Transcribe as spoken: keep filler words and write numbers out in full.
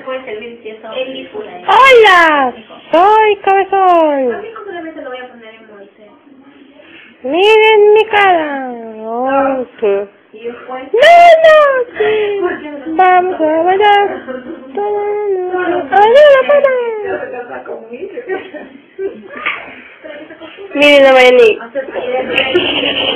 puede servir si eso es disfruta. ¡Hola! Soy Cabezón. A mí solamente lo voy a poner en Moisés. Miren mi cara. Oh, ¿qué? Y después... ¡No, no! Sí. Vamos a bailar. ¡Ayuda, papá! Miren a Marilyn.